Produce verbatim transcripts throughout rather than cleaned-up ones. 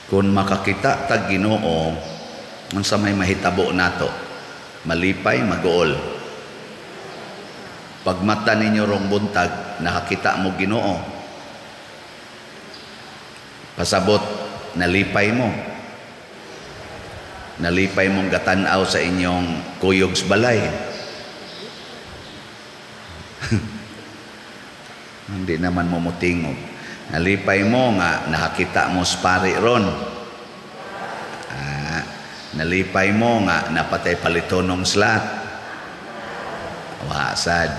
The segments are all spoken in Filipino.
Kung makakita tag Ginoo, unsa may mahitabo nato, malipay, mag-uol. Pag mata ninyo rong buntag, nakakita mo Ginoo, pasabot, nalipay mo. Nalipay mong gatanaw sa inyong kuyogs balay. Hindi naman mo mutingog. Nalipay mo nga, nakakita mo spari ron. Ah, nalipay mo nga, napatay palitonong slat. Wasad.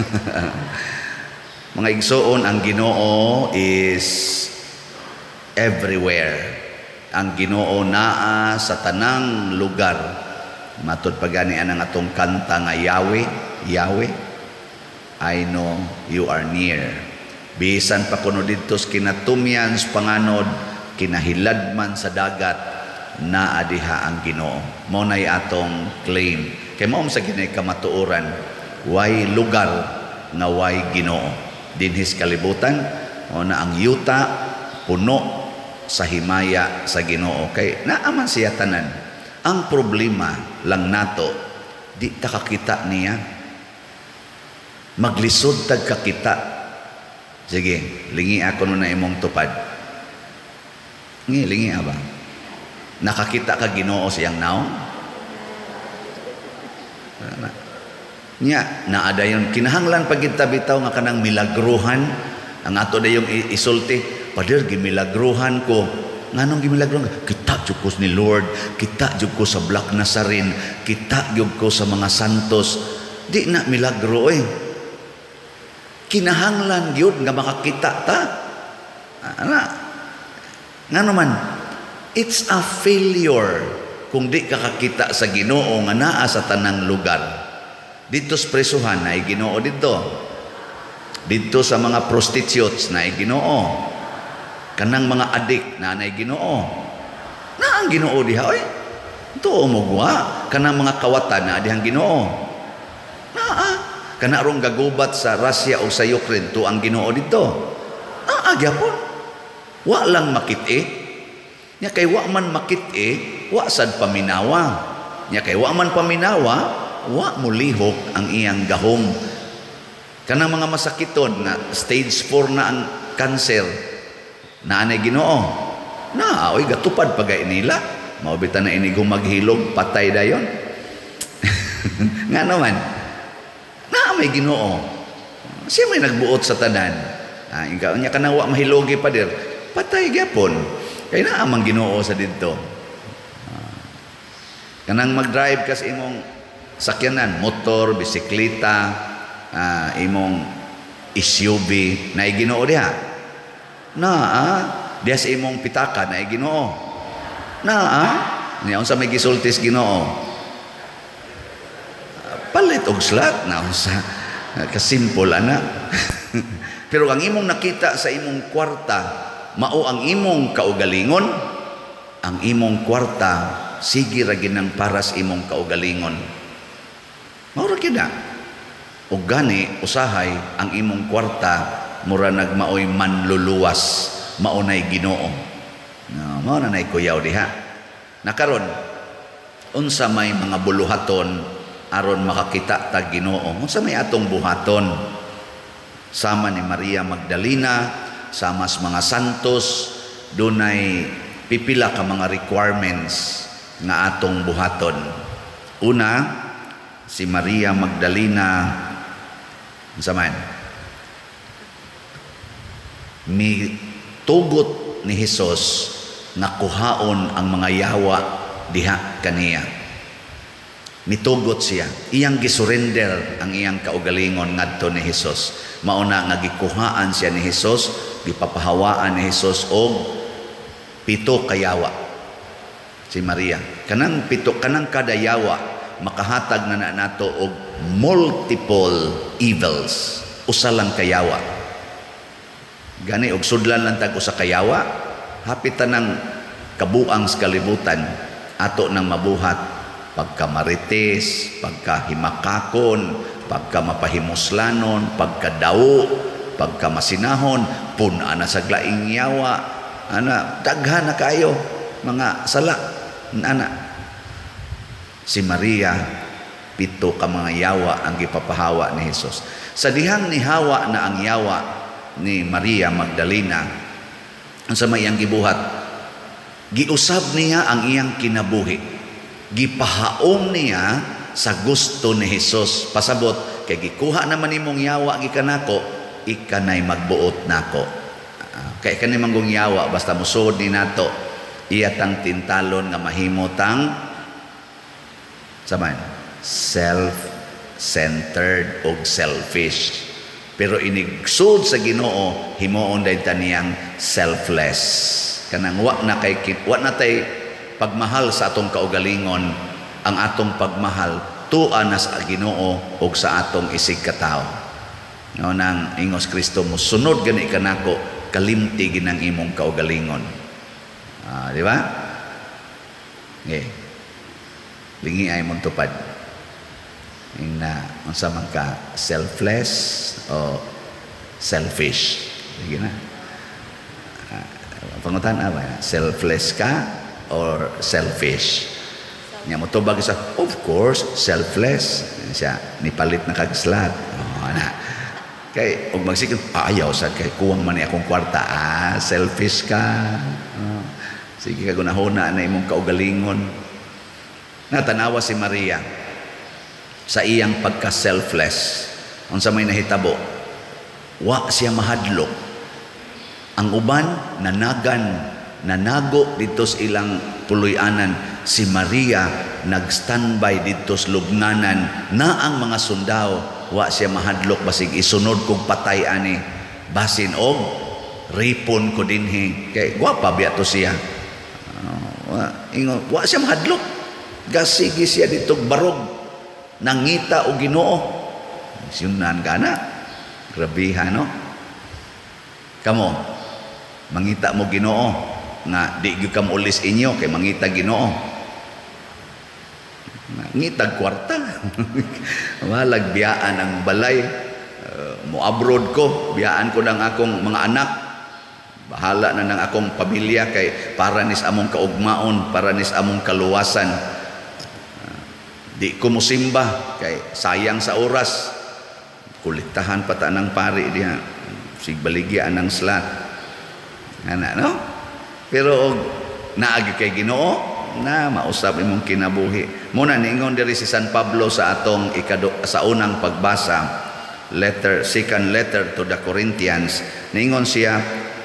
Mga igsoon, ang Ginoo is everywhere. Ang Ginoo naa sa tanang lugar. Matud pagani anang atong kanta nga Yahweh, Yahweh, I know you are near. Bisan pa kuno didto sa kinatumyan sa panganod, kinahiladman sa dagat, naa diha ang Ginoo. Mao nay atong claim. Kay mao sa ginay kamatuoran, way lugar nga way Ginoo. Dinhis kalibutan, o na ang yuta puno sa himaya sa Ginoo. Kay naaman siya tanan. Ang problema lang nato, di ta kakita niya. Maglisod tag kakita. Sige, lingi ako na imong tupad. Ngi, lingi ba? Nakakita ka Ginoo siyang naong? Nya, naada yun. Kinahanglan pag kita bitaw nga kanang milagruhan. Ang ato na yung isulti, Pader, gimilagruhan ko. Nganong gimilagruhan ko? Kita jud ni Lord. Kita jud ko sa Black Nazarene. Kita jud ko sa mga santos. Di na milagro eh. Kinahanglan yun nga makakita ta. Ana, nga naman, it's a failure kung di kakakita sa Ginoo nga naa sa tanang lugar. Dito sa presuhan na Ginoo dito. Dito sa mga prostitutes na Ginoo. Kanang mga adik na na Ginoo. Na ang Ginoo diha oy. Ito umugwa. Kanang mga kawatan na dihang Ginoo. Naa. Kana rong gagubat sa Russia o sa Ukraine to ang Ginoo dito. Ah, gyapon. Wa lang makit-e. Nya kay wa man makit-e, wa sad paminawa. Nya kay wa man paminawa, wa mulihok ang iyang gahom. Kanang mga masakiton na stage four na ang cancer. Na anay Ginoo. Na oy gatupad pagay nila. Maubitan na ini maghilog patay dayon. Nga naman. Na may Ginoo. Siya may nagbuot sa tanan. Ah, ikaw nya kana wa mahilogi pa dir. Patay gyapon. Kay naa mang Ginoo sa didto. Ah. Kanang mag-drive kas imong sakyanan, motor, bisikleta, ah, imong S U V na Ginoo diha. Na ah, diha sa imong pitaka na Ginoo. Na ah, nya unsa may gisultis Ginoo? Palit og slat na sa kasimple ana. Pero ang imong nakita sa imong kwarta, mao ang imong kaugalingon, ang imong kwarta sige ra ginang para sa imong kaugalingon. Mao ra kida. Ug gani usahay ang imong kwarta mura nagmaoy manluluwas, mao nay Ginoo. No, mao na nay kuyaw diha. Nakaron unsa may mga buluhaton aron makakita ta Ginoo. Unsa may atong buhaton? Sama ni Maria Magdalena, sama sa mga santos, dunay pipila ka mga requirements nga atong buhaton. Una, si Maria Magdalena, unsa man? Mi tugot ni Hesus na kuhaon ang mga yawa diha kaniya. Mitugot siya. Iyang gisurrender ang iyang kaugalingon ngadto ni Hesus. Mauna nga gikuhaan siya ni Hesus, gipapahawaan ni Hesus og pito kayawa. Si Maria. Kanang pito, kanang kada yawa, makahatag na na nato og multiple evils. Usa lang kayawa. Gani og sudlan lang tag usa kayawa, hapitan ng kabuang sa kalibutan ato nang mabuhat. Pagkamarites, pagkahimakakon, pagkamapahimuslanon, pagkadao, pagkamasinahon, puna na sa glaing yawa, ana, daghan na kayo. mga sala anak. Si Maria pito ka mga yawa ang gipapahawa ni Hesus. Sa dihang ni hawa na ang yawa ni Maria Magdalena, ang sa mayang gibuhat, giusab niya ang iyang kinabuhi. Gipahaom niya sa gusto ni Hesus. Pasabot, kay gikuha naman nimong yawa gikanako, ikanay magbuot nako. Uh, kay kanay manggong yawa, basta musod ni nato, iyatang tintalon nga mahimotang saman, self-centered o selfish. Pero inigsud sa Ginoo, himuon dayon taniyang selfless. Kanang wa na kay wa na tay pagmahal sa atong kaugalingon, ang atong pagmahal tuwa na sa Ginoo o sa atong isig katao. No nang ingos Kristo mo sunod gani kanako, kalimti ginang imong kaugalingon. Ah, di ba? Okay. Lingi ay mong tupad. Na unsa man ka, selfless o selfish. Sige na. Uh, pangutan apa? Selfless ka or selfish? Nya mo tubag sa, of course, selfless. Siya nipalit na kagislat. Oh, na. Kay og magsikin ayaw sa kay kuwang man ni akong kwarta. Ah, selfish ka. Oh. Sige ka gunahuna na imong kaugalingon. Natanawa si Maria sa iyang pagka-selfless. Unsa may nahitabo, wa siya mahadlok. Ang uban nanagan, nanago dito sa ilang puloy-anan. Si Maria nag-standby dito sa lubnganan na ang mga sundao, wa siya mahadlok basig isunod kog patay ani, basin og ripon ko dinhi. Kay gwapa biya to siya. Uh, wa, ingo, wa siya mahadlok. Gasigi siya dito barog, nangita o Ginoo. Siyunan ka na. Grabiha, no? Kamo, mangita mo Ginoo, nga di gyud kam ulis inyo, kay mangita Ginoo. Ngitag kwarta. Walag biyaan ang balay. Uh, mo abroad ko, biyaan ko ng akong mga anak. Bahala na ng akong pamilya, kay para nis among kaugmaon, para nis among kaluwasan. Di ko musimba kay sayang sa oras. Kuliktahan pa ta ng pari diha, sigbaligyan ng slat ana, no? Pero og naagi kay Ginoo na mausab imong kinabuhi. Muna niingon diri si San Pablo sa atong ikado, sa unang pagbasa, letter second letter to the Corinthians, niingon siya,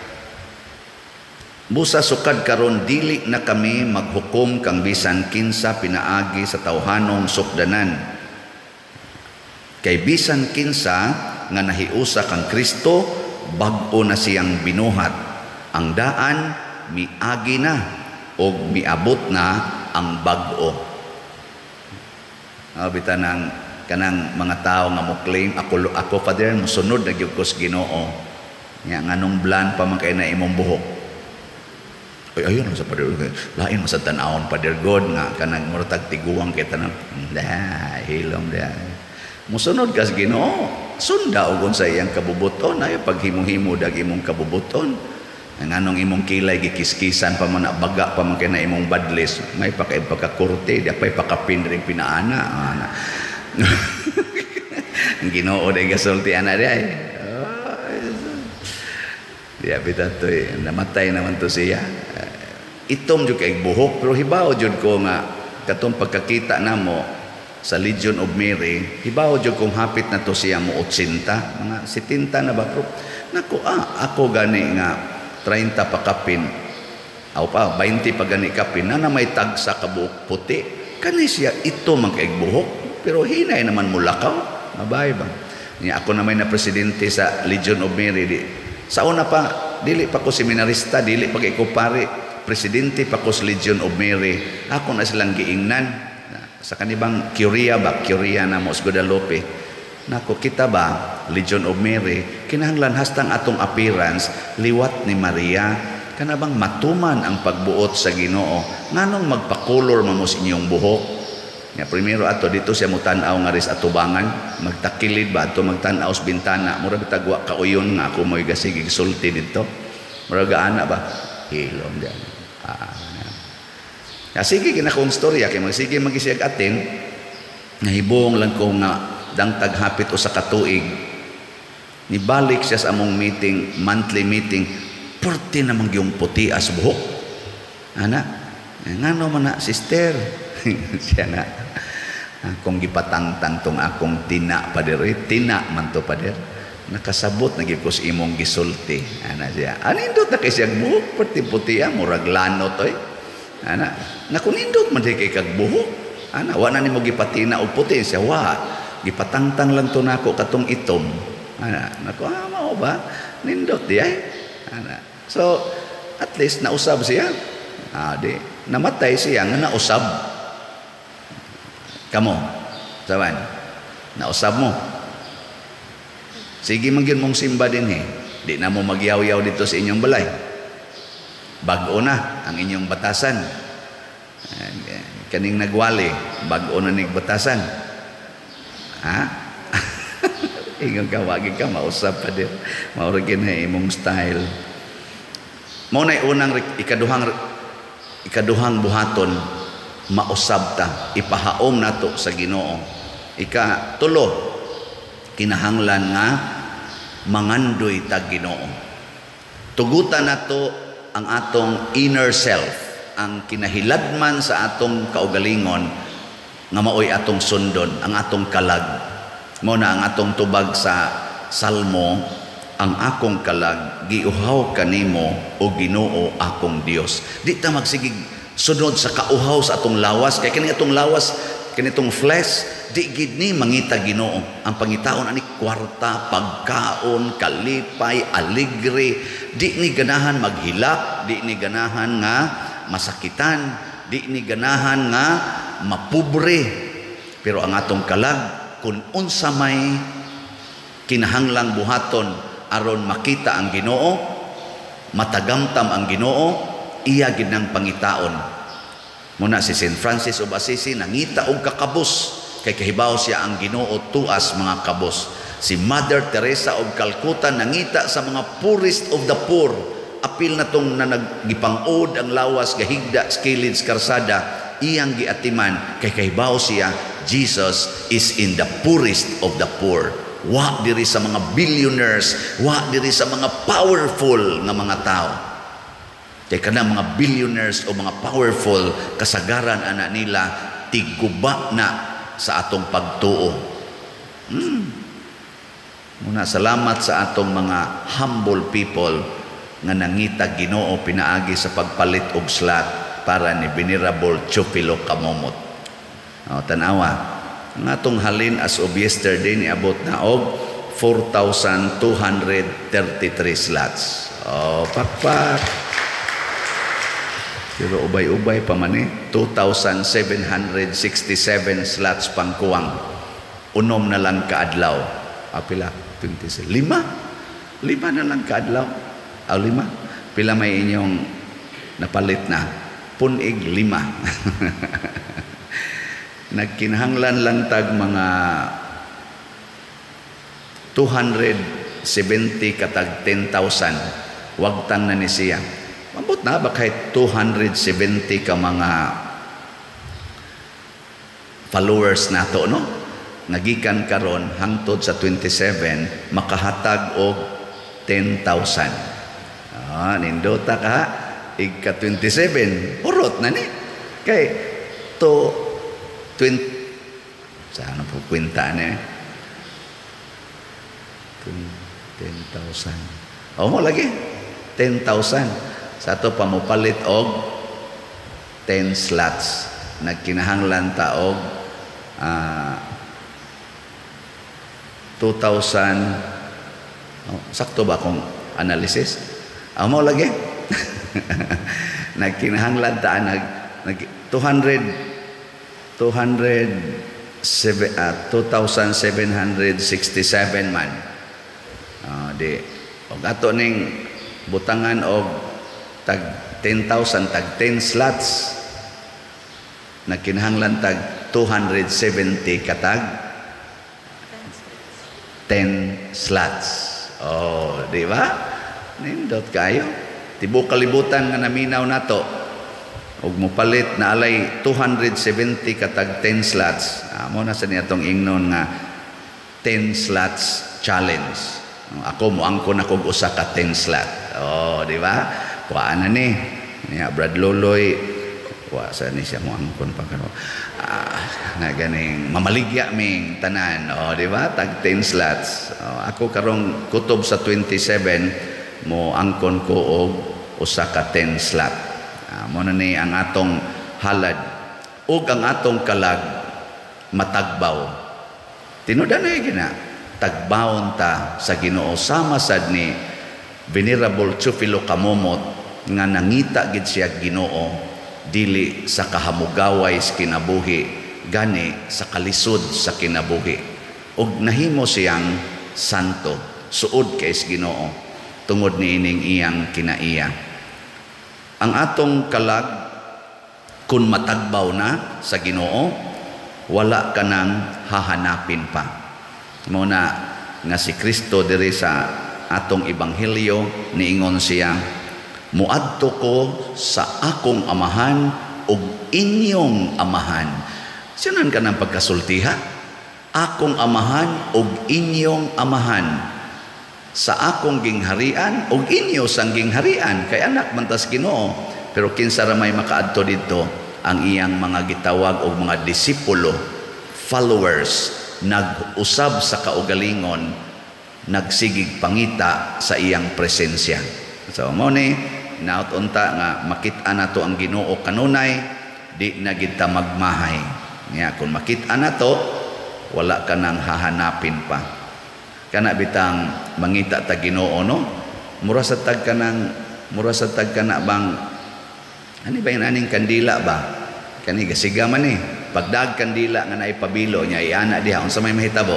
busa sukad karon dili na kami maghukom kang bisan kinsa pinaagi sa tawhanong sukdanan. Kay bisan kinsa nga nahiusa kang Kristo, bag-o na siyang binuhat. Ang daan miagi na o miabot na ang bag-o. Ah, bitan ng kanang mga tao nga mo claim ako ako Father mosunod na gyud ko sa Ginoo. Nya nganong blan pa man kay na imong buhok. Ay, ayun sa Father, lain sa tanawon Father God nga kanang murtag tiguang kita na dah hilom dah. Musunod ka sa Ginoo, sunda ugon sa iyang kabubuton, ay paghimo-himo dag imong kabubuton. Ang anong imong kilay gikiskisan pa man baga pa man kay na imong badlis, may pakay pagkakurte, di pay pakapin ring pinaana. Ang Ginoo day gasulti ana di ay. Di abitato eh, namatay naman to siya. Itom jud kay buhok, pero hibaw jud ko nga katong pagkakita namo sa Legion of Mary, hibaw jud kung hapit na to siya mo eighty, mga seventy na ba pro. Nako ah, ako gani nga thirty pa kapin. Aw pa twenty pa gani kapin na, na may tag sa kabuok puti. Kani siya ito man kay buhok, pero hinay naman mulakaw. Mabay ba? Niya ako naman na presidente sa Legion of Mary di. Sa una pa, dili pa ko seminarista, dili pa kay ko pare, presidente pa ko sa Legion of Mary. Ako na silang giingnan. Sa kanibang Curia ba, Curia na mo sa Guadalupe. Nako kita ba, Legion of Mary, kinahanglan hastang atong appearance, liwat ni Maria, kanabang matuman ang pagbuot sa Ginoo. Nganong magpakolor mo sa inyong buhok? Ya, primero ato dito siya mutanaw nga ris atubangan, magtakilid ba ato magtanaw sa bintana, mura bitagwa kauyon nga ako mo'y gasig sulti dito. Mura gaana ba? Hilom diyan. Ah, Ya, sige kinakong storya kay magsige magisiyag atin nahibong lang ko nga dangtag hapit usa ka tuig nibalik siya sa among meeting, monthly meeting, porte namang yung puti as buhok. Ana, ngano man na sister? Siya na akong gipatangtang tong akong tina pader, tina man to pader. Nakasabot nagipos imong gisulti. Ana siya. Anindot na kay siyang buhok, porte puti ah, murag lanot oy. Ana, nakunindot man di kay kag buhok. Ana, wa na nimo gipatina og puti siya, wa. Gipatangtang lang to nako katong itom. Ana, nako ah, mao ba? Nindot di ay. Ana. So, at least nausab siya. Ah, di namatay siya nga nausab. Kamo, saban. Nausab mo. Sige man gyud mong simba din eh. Di na mo magyaw-yaw dito sa inyong balay. Bag-o na ang inyong batasan. Kaning nagwali, bag-o na ning batasan. Ha? Ingon ka, wagi ka, mausap pa din. Mauragin na imong style. Mao na unang ikaduhang ikaduhang buhaton, mausab ta, ipahaom nato sa Ginoo. Ika tulo, kinahanglan nga mangandoy ta Ginoo. Tugutan nato ang atong inner self, ang kinahiladman sa atong kaugalingon nga maoy atong sundon, ang atong kalag. Mao na ang atong tubag sa Salmo, ang akong kalag giuhaw kanimo o Ginoo akong Dios. Di ta magsigig sunod sa kauhaw sa atong lawas, kay kini atong lawas, kanitong flesh, di gid ni mangita Ginoo. Ang pangitaon ani kwarta, pagkaon, kalipay, aligre, di ni ganahan maghilak, di ni ganahan nga masakitan, di ni ganahan nga mapubre. Pero ang atong kalag, kung unsa may kinahanglang buhaton aron makita ang Ginoo, matagamtam ang Ginoo, iya gid nang pangitaon. Muna si Saint Francis of Assisi nangita og kakabus kay kahibaw siya ang Ginoo tuas mga kabus. Si Mother Teresa of Calcutta nangita sa mga poorest of the poor. Apil na tong na nagipangod ang lawas gahigda skilid karsada, iyang giatiman kay kahibaw siya Jesus is in the poorest of the poor. Wa diri sa mga billionaires, wa diri sa mga powerful nga mga tao. Kay kana mga billionaires o mga powerful, kasagaran ana nila tiguba na sa atong pagtuo. Hmm. Muna salamat sa atong mga humble people nga nangita Ginoo pinaagi sa pagpalit og slot para ni Venerable Chupilo Kamomot. O, tanawa, ang atong halin as of yesterday niabot na og four thousand two hundred thirty-three slots. O, pakpak. Pero ubay-ubay pa man eh, two thousand seven hundred sixty-seven slots pangkuwang. Unom na lang kaadlaw. Apila? twenty-seven. Lima? Lima na lang kaadlaw. O, lima? Pila may inyong napalit na? Punig lima. Nagkinahanglan lang tag mga two hundred seventy katag ten thousand. Wagtang na ni siya. Mabot na ba kahit two hundred seventy ka mga followers nato, no? Nagikan karon hangtod sa twenty-seven makahatag og ten thousand. Ah, nindota ka ika twenty-seven. Urot na ni. Kay to twenty saan po kwenta na eh? ten thousand. O mo lagi? ten thousand. Sa ito pamupalit og ten slots. Nagkinahanglan ta og uh, two thousand. Oh, sakto ba akong analysis? O mo lagi? Nagkinahanglan ta nag, nag two hundred two hundred seven, uh, two thousand seven hundred sixty-seven man. Uh, di og ato ning butangan og tag ten thousand tag ten slots. Nagkinahanglan tag two hundred seventy katag ten slots. Oh, di ba? Nindot kayo. Tibuok kalibutan nga naminaw nato. ug mopalit na alay two hundred seventy katag ten slots. Amo na sa niya tong ingnon nga ten slots challenge. Ako mo angkon ako usa ka ten slot. Oh, di ba? Kuan na ni. Niya Brad Loloy, wa sa ni siya mo angkon pa karo. Ah, na ganing mamaligya ming tanan. Oh, di ba? Tag ten slots. Oh, ako karong kutob sa twenty-seven mo angkon ko og usa ka ten slot. Ah, mo na ni ang atong halad ug ang atong kalag matagbaw. Tinudan na gina. Tagbawon ta sa Ginoo sama sad ni Venerable Teofilo Kamomot nga nangita gid siya Ginoo dili sa kahamugaway sa kinabuhi gani sa kalisod sa kinabuhi ug nahimo siyang santo suod kay sa Ginoo tungod niining iyang kinaiya. Ang atong kalag kun matagbaw na sa Ginoo wala ka nang hahanapin pa. Muna nga si Kristo diri sa atong ebanghelyo niingon siya, muadto ko sa akong amahan ug inyong amahan. Sinan ka ng pagkasultiha? Akong amahan ug inyong amahan. Sa akong gingharian ug inyo sang gingharian kay anak man tas Ginoo. Pero kinsa ra may makaadto didto ang iyang mga gitawag og mga disipulo, followers, nag-usab sa kaugalingon, nagsigig pangita sa iyang presensya. So mo ni naut-unta nga makit-a nato ang Ginoo kanunay, di na gid ta magmahay. Nya kung makit-a nato, wala ka nang hahanapin pa. Kana bitang mangita ta Ginoo no? Mura sa tag kanang mura sa tag kana bang ani ba yung aning kandila ba? Kani gasiga man eh. Pagdag kandila nga naay pabilo niya iana diha unsa may mahitabo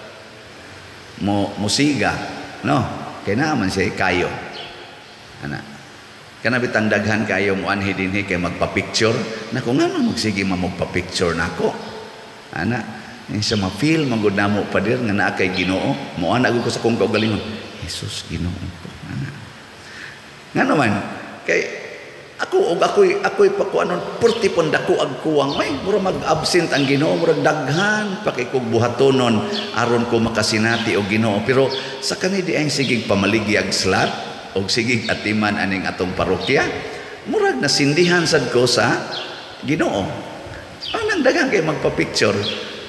mo musiga no kay naa man siya kayo ana kana bitang daghan kayo mo anhi dinhi kay magpa-picture nako ngano magsige magpa-picture nako ana ni sa ma-feel magud namo pa dir nga naa kay Ginoo mo ana ko sa kong kaugalingon Jesus Ginoo ana ngano man kay ako og ako'y ako'y pakuanon perti pon dako ag kuwang may mura mag-absent ang Ginoo mura daghan pakikog buhatonon aron ko makasinati og Ginoo pero sa kani di ay sigig pamaligya ag slot og sigig atiman aning atong parokya murag nasindihan sad ko sa Ginoo anang daghan kay magpa-picture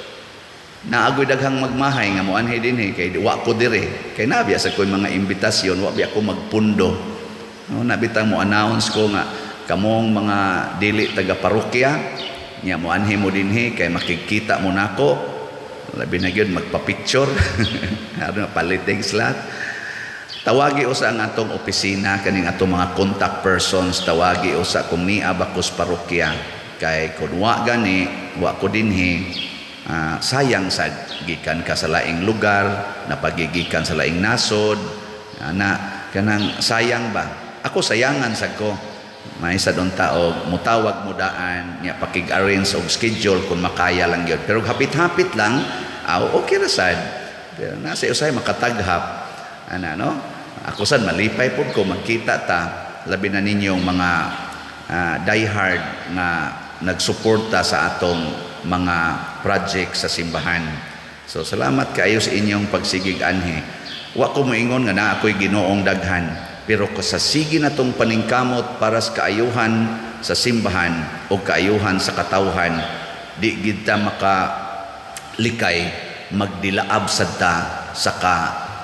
na agoy daghang magmahay nga mo anhi dinhi kay wa ko dire kay nabiya sa koy mga imbitasyon wa biya ko magpundo no nabitang mo announce ko nga kamong mga dili taga parokya nya mo anhi mo dinhi kay makikita mo nako labi na gyud magpa-picture aron palitig slot tawagi usa ang atong opisina kaning atong mga contact persons tawagi usa kung ni abakos parokya kay kun wa gani wa ko dinhi uh, sayang sad gikan ka sa laing lugar napagigikan sa laing nasod ana kanang sayang ba ako sayangan sad ko may sa don tao mutawag mo daan nya pakig-arrange og schedule kung makaya lang gyud pero hapit-hapit lang aw okay ra sad pero nasa usay makataghap ana no ako sad malipay pud ko magkita ta labi na ninyong mga uh, die hard nga nagsuporta sa atong mga project sa simbahan so salamat kaayo sa inyong pagsigig anhi wa ko moingon nga na ako'y Ginoong daghan pero sa sige na tong paningkamot para sa kaayuhan sa simbahan o kaayuhan sa katawhan di gid ta makalikay magdilaab sad ta sa ka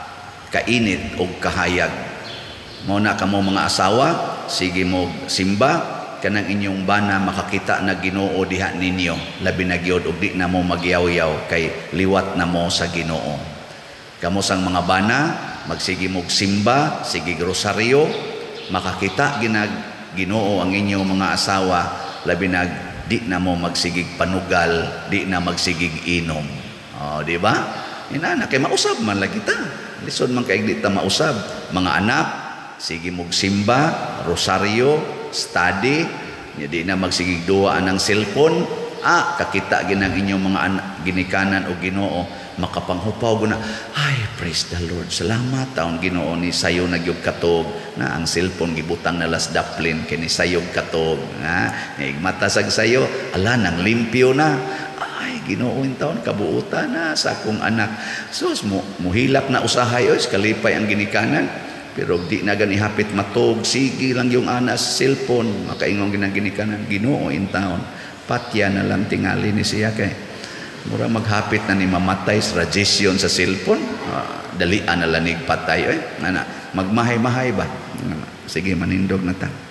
kainit o kahayag mo na kamo mga asawa sige mo simba kanang inyong bana makakita na Ginoo diha ninyo labi na gyud og di na mo magyaw-yaw kay liwat na mo sa Ginoo kamo sang mga bana magsige mog simba, sige rosaryo, makakita ginag Ginoo ang inyong mga asawa, labi nag di na mo magsigig panugal, di na magsigig inom. Oh, di ba? Inana kay mausab man lagi ta. Lisod man kay di ta mausab. Mga anak, sige mog simba, rosaryo, study, di na magsigig duwa anang cellphone. Ah, kakita ginang inyong mga anak, ginikanan o Ginoo makapanghupaw guna. Ay, praise the Lord, salamat taon Ginoo ni sayo nagyog katog na ang cellphone gibutang na las daplin kini sayog katog nga matasag sayo ala nang limpyo na. Ay, Ginoo in taon kabuutan na sa akong anak. Sus mo muhilak na usahay oy kalipay ang ginikanan. Pero di na gani hapit matog, sige lang yung anas cellphone, makaingong ginang ginikanan, Ginoo in town. Patya na lang tingali ni siya kay mura maghapit na ni mamatay sa radiation sa cellphone. Uh, dalian na lanig patay. Eh. Ana, magmahay-mahay ba? Sige, manindog na ta.